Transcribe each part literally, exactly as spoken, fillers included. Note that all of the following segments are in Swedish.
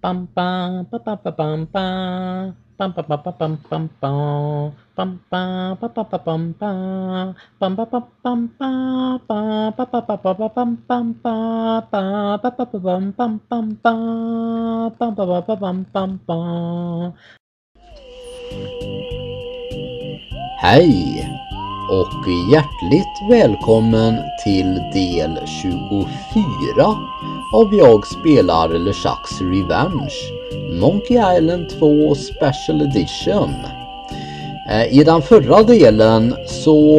Pam pam pa pa pa pam pam pam pa pa pa pam pam pam pam pam pa pa pa pam pam pam pa pa pam pam pam pa pa pa pa pa pam pam pam pam pa pa pa pam pam pam pam pam pa pa pa pam pam pam. Hej och hjärtligt välkommen till del tjugofyra av Jag spelar LeChuck's Revenge Monkey Island två Special Edition. I den förra delen så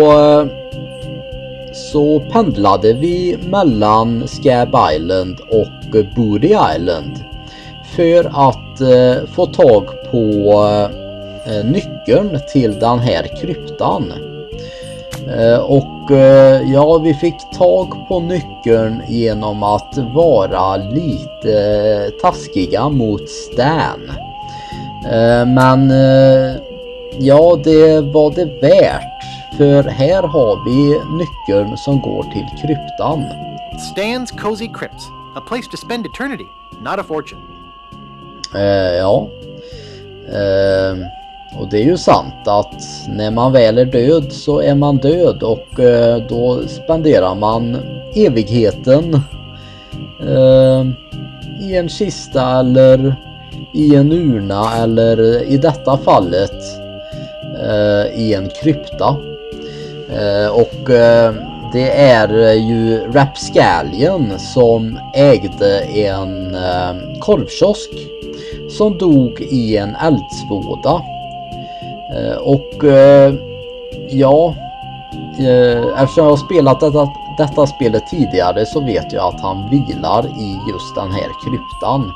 så pendlade vi mellan Scab Island och Booty Island för att eh, få tag på eh, nyckeln till den här kryptan. Eh, och eh, ja, vi fick tag på nyckeln genom att vara lite eh, taskiga mot Stan. Eh, men eh, ja, det var det värt. För här har vi nyckeln som går till kryptan. Stan's Cozy Crypts, a place to spend eternity, not a fortune. Eh, ja. Eh, och det är ju sant att när man väl är död så är man död och eh, då spenderar man evigheten eh, i en kista eller i en urna eller i detta fallet eh, i en krypta. Eh, och eh, det är ju Rapscallion som ägde en eh, korvkiosk som dog i en eldsvåda. Eh, och eh, ja, eh, eftersom jag har spelat detta, detta spelet tidigare så vet jag att han vilar i just den här kryptan.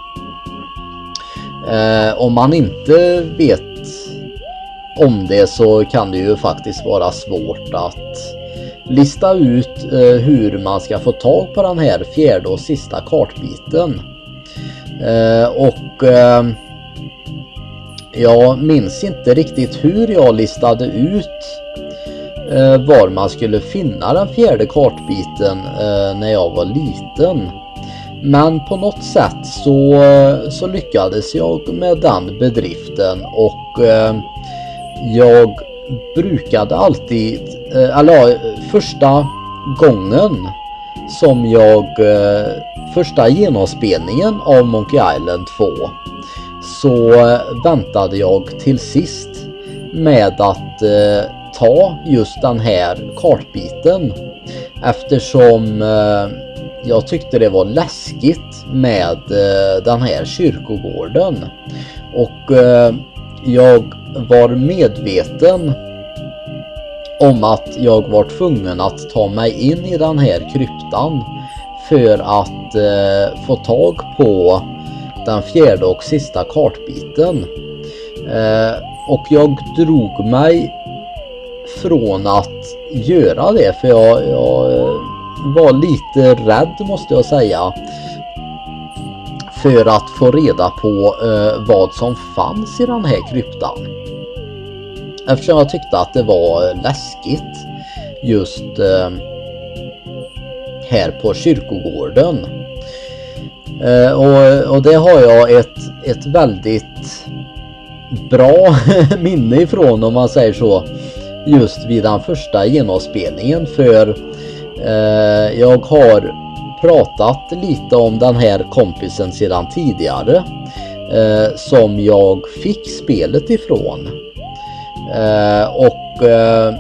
Eh, om man inte vet om det så kan det ju faktiskt vara svårt att lista ut eh, hur man ska få tag på den här fjärde och sista kartbiten. Eh, och eh, jag minns inte riktigt hur jag listade ut eh, var man skulle finna den fjärde kartbiten eh, när jag var liten. Men på något sätt så, så lyckades jag med den bedriften och eh, jag brukade alltid, eller första gången som jag, första genomspelningen av Monkey Island två så väntade jag till sist med att ta just den här kartbiten eftersom jag tyckte det var läskigt med den här kyrkogården och jag var medveten om att jag var tvungen att ta mig in i den här kryptan för att eh, få tag på den fjärde och sista kartbiten. Eh, och jag drog mig från att göra det för jag, jag eh, var lite rädd måste jag säga. För att få reda på eh, vad som fanns i den här kryptan. Eftersom jag tyckte att det var läskigt just eh, här på kyrkogården. Eh, och, och det har jag ett, ett väldigt bra minne ifrån om man säger så. Just vid den första genomspelningen för eh, jag har pratat lite om den här kompisen sedan tidigare eh, som jag fick spelet ifrån eh, och eh,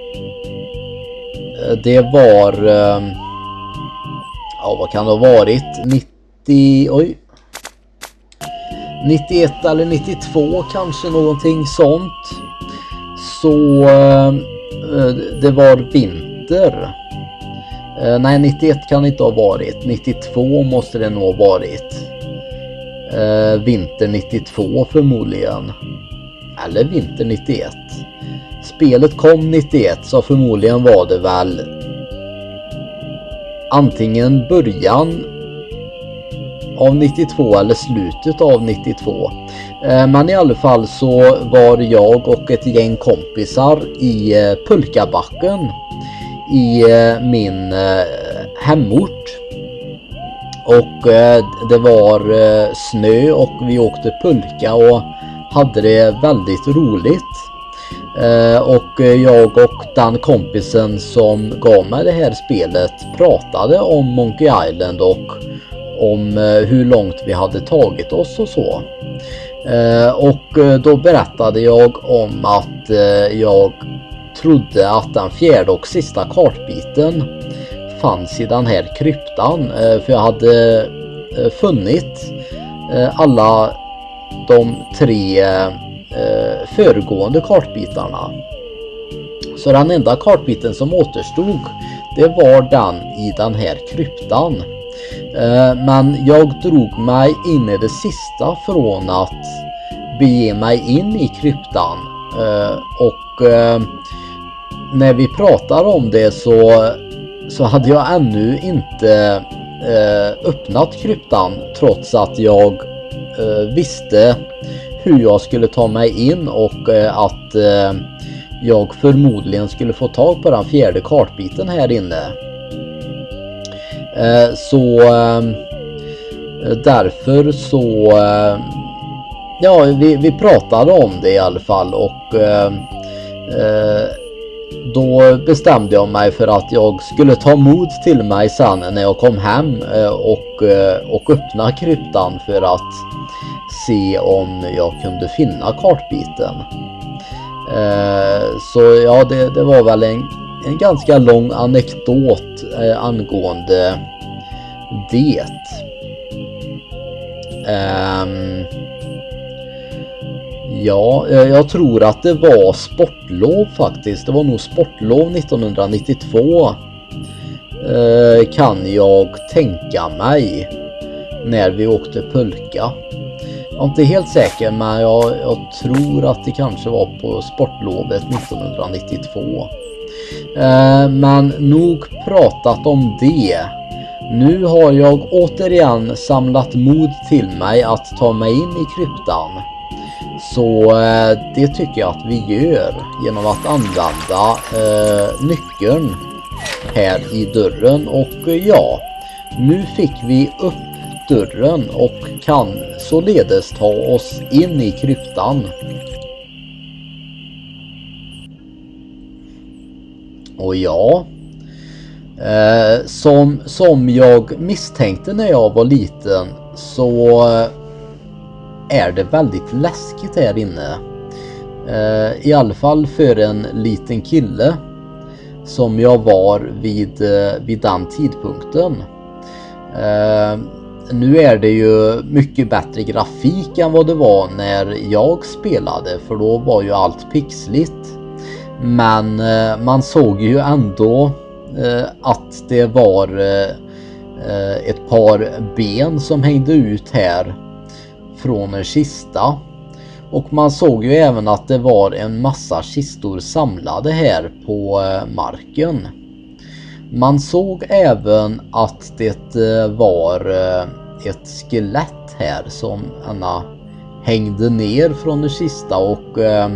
det var eh, ja vad kan det ha varit nittio oj nittioett eller nittiotvå kanske någonting sånt så eh, det var vinter. Uh, nej, nittioett kan det inte ha varit. nittiotvå måste det nog ha varit. Uh, vinter nittiotvå förmodligen. Eller vinter nittioett. Spelet kom nittioett så förmodligen var det väl antingen början av nittiotvå eller slutet av nittiotvå. Uh, men i alla fall så var jag och ett gäng kompisar i uh, Pulkabacken i min hemort Och eh, det var eh, snö och vi åkte pulka och hade det väldigt roligt. Eh, och jag och den kompisen som gav mig det här spelet pratade om Monkey Island och om eh, hur långt vi hade tagit oss och så. Eh, och då berättade jag om att eh, jag trodde att den fjärde och sista kartbiten fanns i den här kryptan. Eh, för jag hade eh, funnit eh, alla de tre eh, föregående kartbitarna. Så den enda kartbiten som återstod, det var den i den här kryptan. Eh, men jag drog mig in i det sista från att bege mig in i kryptan. Eh, och eh, när vi pratar om det så, så hade jag ännu inte eh, öppnat kryptan, trots att jag eh, visste hur jag skulle ta mig in och eh, att eh, jag förmodligen skulle få tag på den fjärde kartbiten här inne. Eh, så eh, därför så eh, ja, vi, vi pratade om det i alla fall, och eh, eh, då bestämde jag mig för att jag skulle ta mod till mig sen när jag kom hem eh, och, eh, och öppna kryptan för att se om jag kunde finna kartbiten. Eh, så ja, det, det var väl en, en ganska lång anekdot eh, angående det. Um, ja, jag tror att det var sportlov faktiskt. Det var nog sportlov nittonhundranittiotvå uh, kan jag tänka mig, när vi åkte pulka. Jag är inte helt säker, men jag, jag tror att det kanske var på sportlovet nittonhundranittiotvå. Uh, men nog pratat om det. Nu har jag återigen samlat mod till mig att ta mig in i kryptan. Så eh, det tycker jag att vi gör genom att använda eh, nyckeln här i dörren. Och eh, ja, nu fick vi upp dörren och kan således ta oss in i kryptan. Och ja... Eh, som, som jag misstänkte när jag var liten, så är det väldigt läskigt här inne. Eh, I alla fall för en liten kille som jag var vid, vid den tidpunkten. Eh, nu är det ju mycket bättre grafik än vad det var när jag spelade, för då var ju allt pixligt. Men eh, man såg ju ändå att det var ett par ben som hängde ut här från en kista, och man såg ju även att det var en massa kistor samlade här på marken. Man såg även att det var ett skelett här som Anna hängde ner från en kista, och äh,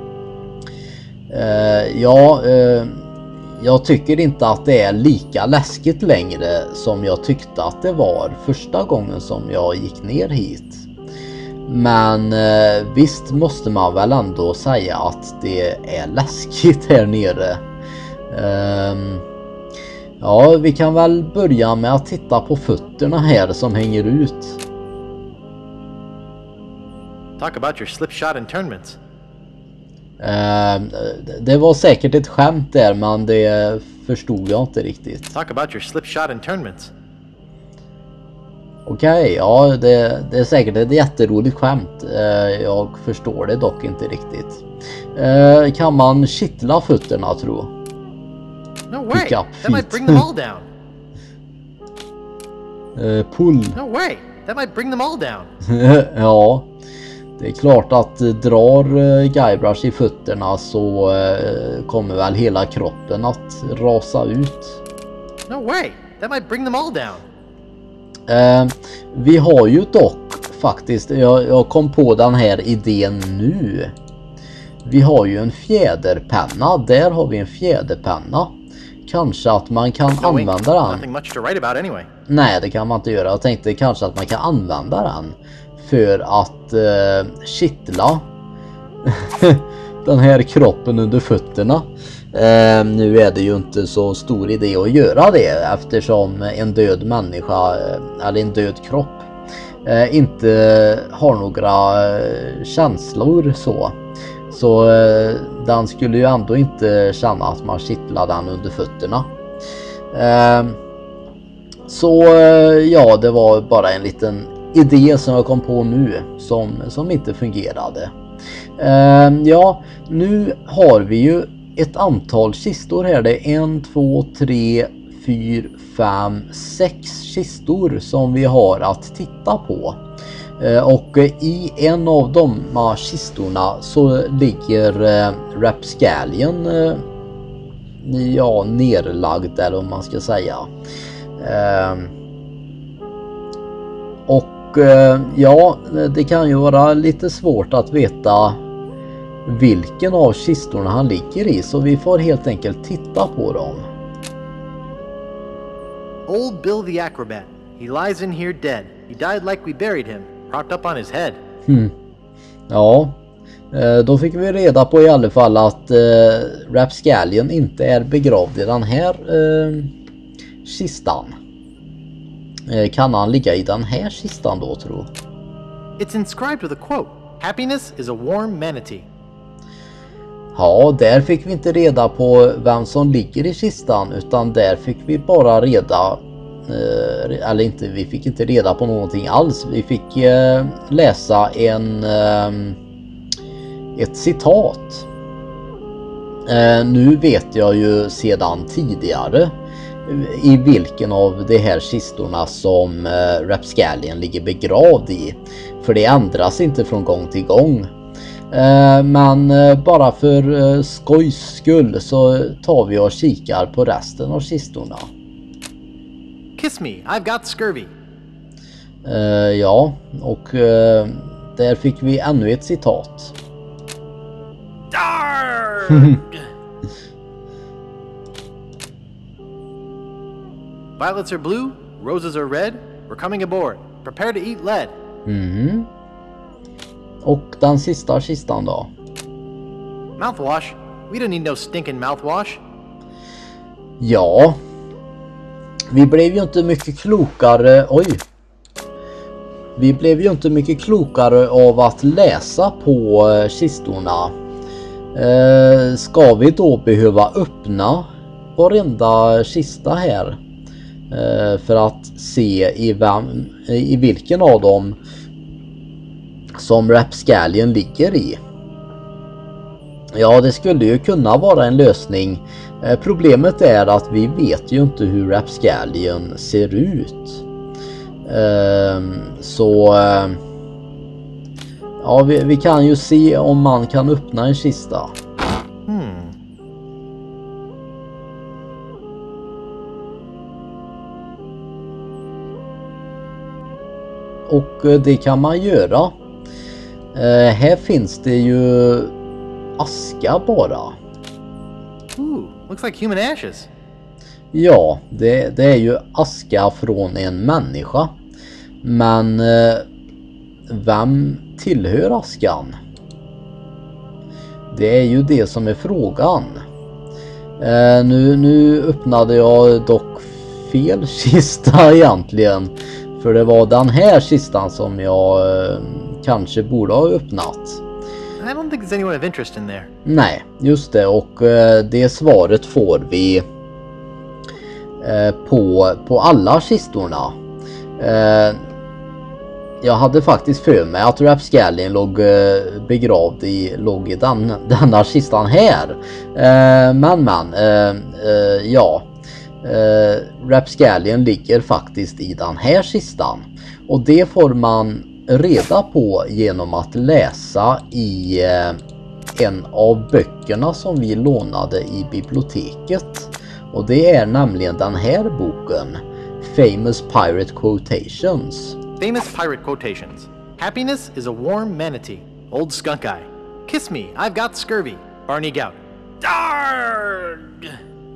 ja äh, jag tycker inte att det är lika läskigt längre som jag tyckte att det var första gången som jag gick ner hit. Men eh, visst måste man väl ändå säga att det är läskigt här nere. Um, ja, vi kan väl börja med att titta på fötterna här som hänger ut. Talk about your slipshod internments. Uh, det var säkert ett skämt där, men det förstod jag inte riktigt. Talk about your slipshod internments. Okej, okay, ja, det, det är säkert ett jätteroligt skämt. Uh, jag förstår det dock inte riktigt. Uh, kan man kittla fötterna, tror jag? No way, that might bring them all down. uh, pull. No way, that might bring them all down. Ja. Det är klart att drar uh, Guybrush i fötterna så uh, kommer väl hela kroppen att rasa ut. No way, that might bring them all down. Uh, vi har ju dock faktiskt, jag, jag kom på den här idén nu. Vi har ju en fjäderpenna, där har vi en fjäderpenna. kanske att man kan No ink. använda den. Nothing much to write about anyway. Nej, det kan man inte göra. Jag tänkte kanske att man kan använda den för att eh, kittla den här kroppen under fötterna. Eh, nu är det ju inte så stor idé att göra det eftersom en död människa eh, eller en död kropp eh, inte har några eh, känslor så. Så eh, den skulle ju ändå inte känna att man kittlar den under fötterna. Eh, så eh, ja, det var bara en liten idé som jag kom på nu som, som inte fungerade. Uh, ja, nu har vi ju ett antal kistor här. Det är en, två, tre, fyra, fem, sex kistor som vi har att titta på. Uh, och uh, i en av de uh, kistorna så ligger uh, Rapscallion uh, ja, nerlagd eller om man ska säga. Uh, och ja, det kan ju vara lite svårt att veta vilken av kistorna han ligger i, så vi får helt enkelt titta på dem. Old Bill the Acrobat. He lies in here dead. He died like we buried him, propped up on his head. Hmm. Ja, då fick vi reda på i alla fall att uh, Rapscallion inte är begravd i den här uh, kistan. Kan han ligga i den här kistan då, tror? It's inscribed with a quote. Happiness is a warm manatee. Ja, där fick vi inte reda på vem som ligger i kistan, utan där fick vi bara reda eh, eller inte, vi fick inte reda på någonting alls. Vi fick eh, läsa en eh, ett citat. Eh, nu vet jag ju sedan tidigare i vilken av de här kistorna som uh, Rapscallion ligger begravd i. För det ändras inte från gång till gång. Uh, men uh, bara för uh, skojs skull så tar vi och kikar på resten av kistorna. Kiss me, I've got scurvy. Uh, ja, och uh, där fick vi ännu ett citat. Darg! Violets are blue, roses are red. We're coming aboard. Prepare to eat lead. Mm. Och den sista kistan då? Mouthwash? We don't need no stinking mouthwash. Ja. Vi blev ju inte mycket klokare. Oj. Vi blev ju inte mycket klokare av att läsa på kistorna. Eh, ska vi då behöva öppna varenda kista här? För att se i, vem, i vilken av dem som Rapscallion ligger i. Ja, det skulle ju kunna vara en lösning. Problemet är att vi vet ju inte hur Rapscallion ser ut. Så ja, vi, vi kan ju se om man kan öppna en kista. Hmm. Och det kan man göra. Eh, här finns det ju aska bara. Ooh, looks like human ashes. Ja, det, det är ju aska från en människa. Men eh, vem tillhör askan? Det är ju det som är frågan. Eh, nu, nu öppnade jag dock fel kista egentligen. För det var den här kistan som jag eh, kanske borde ha öppnat. I don't think there's anyone of interest in there. Nej, just det. Och eh, det svaret får vi eh, på, på alla kistorna. Eh, jag hade faktiskt för mig att Rapscallion låg eh, begravd i, låg i den, denna kistan här. Eh, men men, eh, eh, ja. Uh, Rapscallion ligger faktiskt i den här kistan, och det får man reda på genom att läsa i uh, en av böckerna som vi lånade i biblioteket, och det är nämligen den här boken, Famous Pirate Quotations. Famous pirate quotations. Happiness is a warm manatee. Old skunk eye. Kiss me, I've got scurvy. Barney Gout. Darg!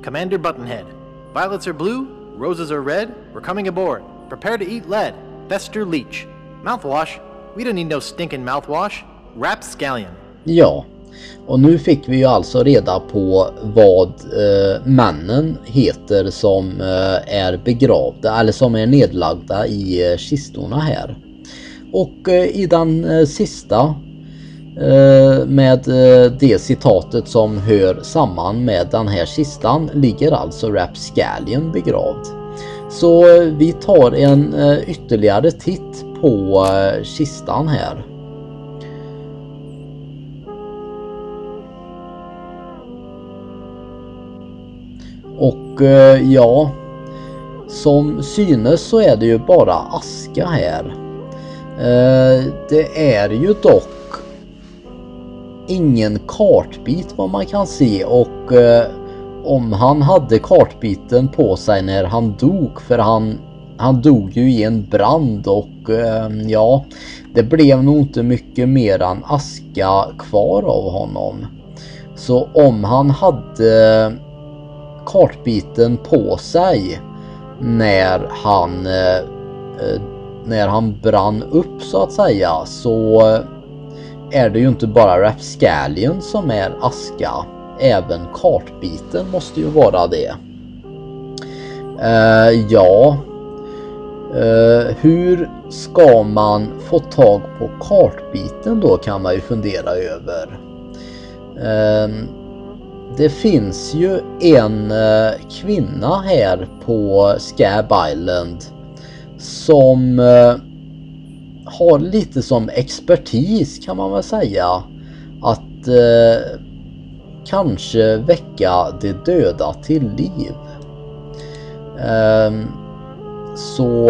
Commander Buttonhead. Violets are blue, roses are red. We're coming aboard. Prepare to eat lead. Fester Leech. Mouthwash? We don't need no stinking mouthwash. Rapscallion. Ja, och nu fick vi ju alltså reda på vad eh, männen heter som eh, är begravda eller som är nedlagda i eh, kistorna här. Och eh, i den eh, sista eh, med eh, det citatet som hör samman med den här kistan ligger alltså Rapscallion begravd. Så eh, vi tar en eh, ytterligare titt på eh, kistan här. Och eh, ja, som synes så är det ju bara aska här. Eh, det är ju dock ingen kartbit vad man kan se, och eh, om han hade kartbiten på sig när han dog, för han, han dog ju i en brand, och eh, ja, det blev nog inte mycket mer än aska kvar av honom. Så om han hade kartbiten på sig när han eh, när han brann upp så att säga, så är det ju inte bara Rapscallion som är aska, även kartbiten måste ju vara det. Eh, ja eh, hur ska man få tag på kartbiten då, kan man ju fundera över. Eh, Det finns ju en eh, kvinna här på Scab Island som eh, har lite som expertis, kan man väl säga, att eh, kanske väcka de döda till liv. Eh, så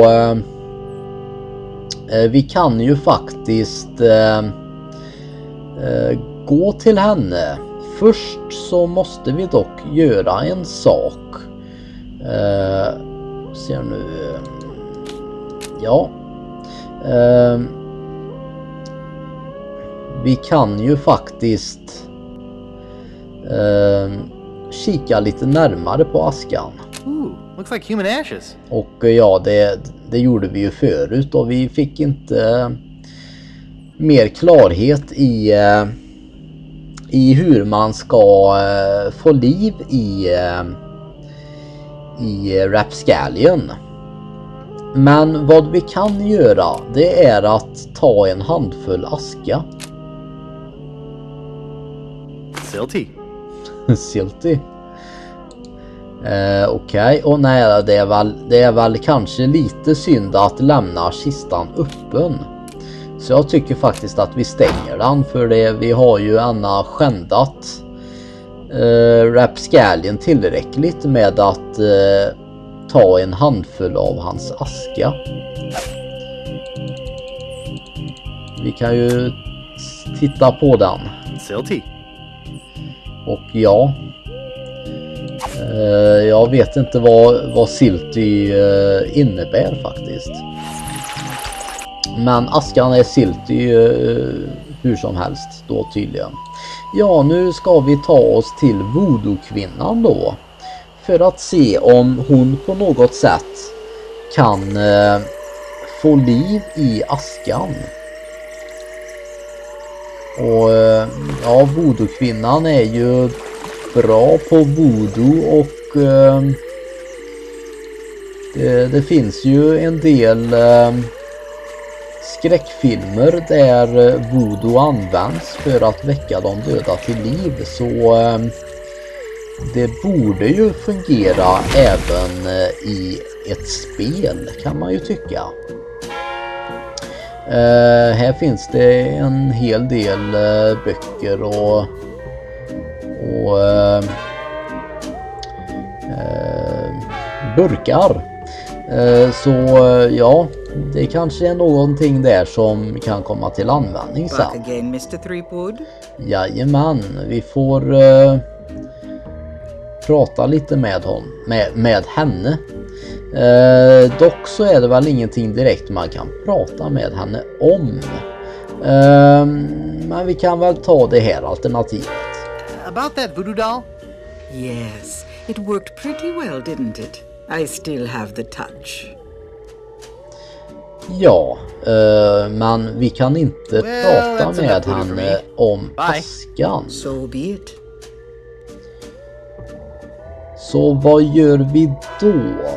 eh, vi kan ju faktiskt eh, eh, gå till henne. Först så måste vi dock göra en sak. Eh, ser nu. Ja. Eh, vi kan ju faktiskt eh, kika lite närmare på askan. Ooh, looks like human ashes. Och ja, det, det gjorde vi ju förut, och vi fick inte mer klarhet i eh, i hur man ska uh, få liv i uh, i Rapscallion. Men vad vi kan göra, det är att ta en handfull aska. Silty. Silty. Uh, Okej, okay. Och nej, det är väl det är väl kanske lite synd att lämna kistan öppen. Så jag tycker faktiskt att vi stänger den, för det vi har ju Anna skändat eh, Rapscallion tillräckligt med att eh, ta en handfull av hans aska. Vi kan ju titta på den. Silty. Och ja, eh, jag vet inte vad, vad Silty eh, innebär faktiskt. Men askan är silty uh, hur som helst då tydligen. Ja, nu ska vi ta oss till voodoo-kvinnan då. För att se om hon på något sätt kan uh, få liv i askan. Och uh, ja, voodoo-kvinnan är ju bra på voodoo, och uh, det, det finns ju en del Uh, skräckfilmer där voodoo används för att väcka de döda till liv, så eh, det borde ju fungera även eh, i ett spel, kan man ju tycka. Eh, här finns det en hel del eh, böcker och, och eh, eh, burkar. Eh, så ja, det kanske är någonting där som kan komma till användning sen. Back again, mister Threepwood? Jajamän, vi får uh, prata lite med hon, med, med henne. Uh, dock så är det väl ingenting direkt man kan prata med henne om. Uh, men vi kan väl ta det här alternativet. About that voodoo doll? Yes, It worked pretty well, didn't it? I still have the touch. Ja, uh, men vi kan inte Well, prata that's med enough voodoo for henne me. om Bye. askan. So be it. Så vad gör vi då?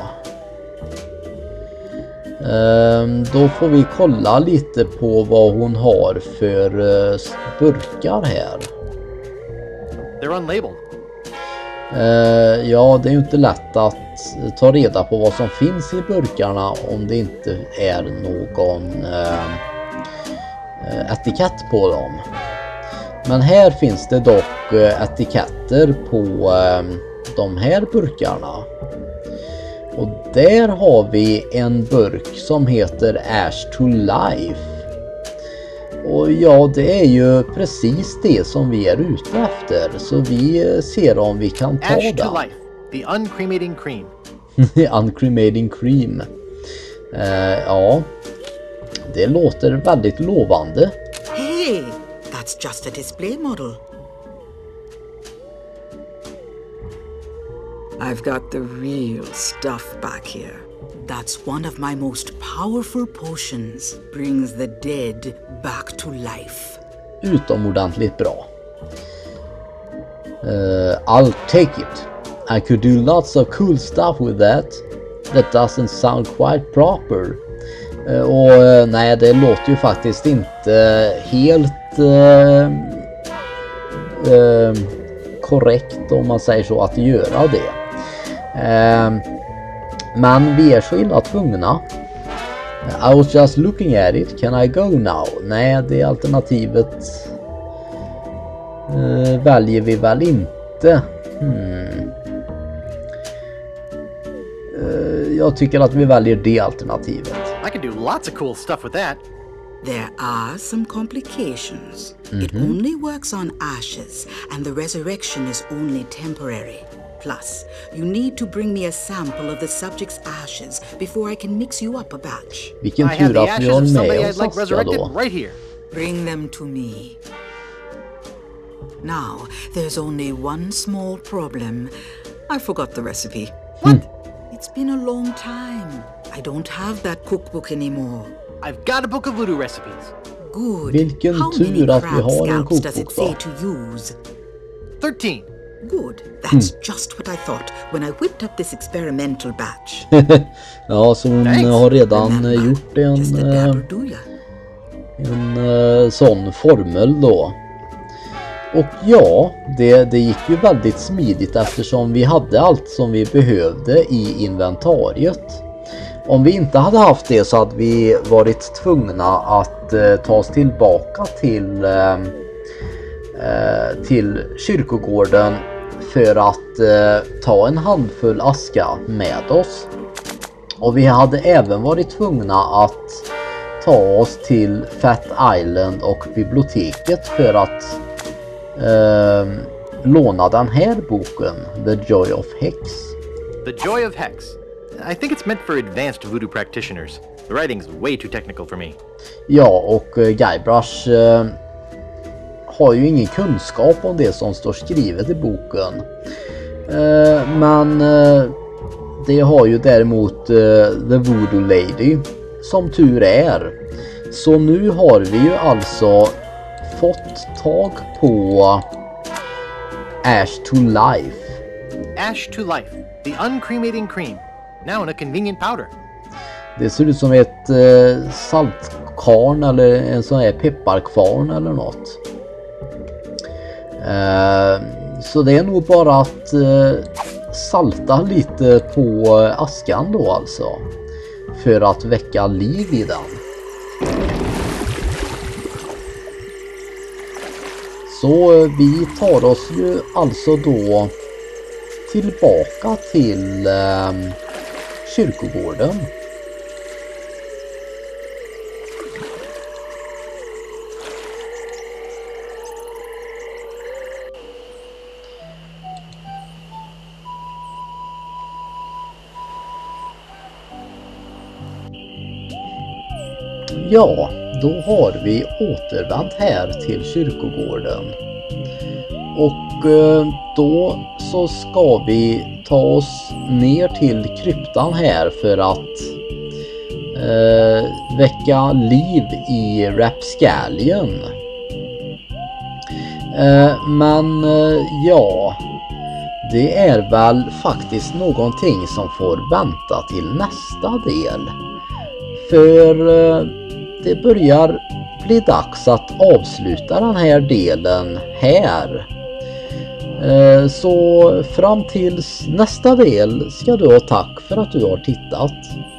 Um, då får vi kolla lite på vad hon har för uh, burkar här. They're unlabeled. Uh, ja, det är ju inte lätt att ta reda på vad som finns i burkarna om det inte är någon uh, uh, etikett på dem. Men här finns det dock uh, etiketter på uh, de här burkarna. Och där har vi en burk som heter Ash to Life. Och ja, det är ju precis det som vi är ute efter. Så vi ser om vi kan ta Ash den. to life, the uncremating cream. Uncremating cream. Uh, ja, det låter väldigt lovande. Hey, that's just a display model. I've got the real stuff back here. That's one of my most powerful potions. Brings the dead back to life. Utomordentligt bra. Uh, I'll take it. I could do lots of cool stuff with that. That doesn't sound quite proper. Uh, och uh, nej, det låter ju faktiskt inte helt uh, uh, korrekt om man säger så att göra det. Uh, men vi är så illa tvungna. I was just looking at it. Can I go now? Nej, det alternativet uh, väljer vi väl inte. Hmm. Uh, jag tycker att vi väljer det alternativet. I can do lots of cool stuff with that. There are some complications. It Mhm. only works on ashes, and the resurrection is only temporary. Plus, you need to bring me a sample of the subject's ashes before I can mix you up a batch. Vilken I have tur the att vi ashes har of somebody med I'd oss like aska resurrected då. right here. Bring them to me. Now, there's only one small problem. I forgot the recipe. What? It's been a long time. I don't have that cookbook anymore. I've got a book of voodoo recipes. Good. Vilken How tur many att vi crab har en scalps does it kokbok då. say to use? Thirteen. Good. That's just what I thought when I whipped up this experimental batch. Ja, så hon Thanks. har redan Remember, gjort just a en, eh, dabber do ya. en eh, sån formel då. Och ja, det, det gick ju väldigt smidigt eftersom vi hade allt som vi behövde i inventariet. Om vi inte hade haft det så hade vi varit tvungna att eh, ta oss tillbaka till, eh, eh, till kyrkogården för att eh, ta en handfull aska med oss. Och vi hade även varit tvungna att ta oss till Fat Island och biblioteket för att eh, låna den här boken, The Joy of Hex. The Joy of Hex. I think it's meant for advanced voodoo practitioners. The writing's way too technical for me. Ja, och eh, Guybrush eh, har ju ingen kunskap om det som står skrivet i boken. Eh, men eh, det har ju däremot eh, The Voodoo Lady, som tur är. Så nu har vi ju alltså fått tag på Ash to Life. Ash to life, the uncremating cream. Now in a convenient powder. Det ser ut som ett eh, saltkarn eller en sån här pepparkvarn eller något. Eh, så det är nog bara att eh, salta lite på askan då alltså. För att väcka liv i den. Så eh, vi tar oss ju alltså då tillbaka till eh, kyrkogården. Ja, då har vi återvänt här till kyrkogården. Och då så ska vi ta oss ner till kryptan här för att eh, väcka liv i Rapscallion. Eh, men eh, ja, det är väl faktiskt någonting som får vänta till nästa del. För eh, det börjar bli dags att avsluta den här delen här. Eh, så fram tills nästa del ska du ha tack för att du har tittat.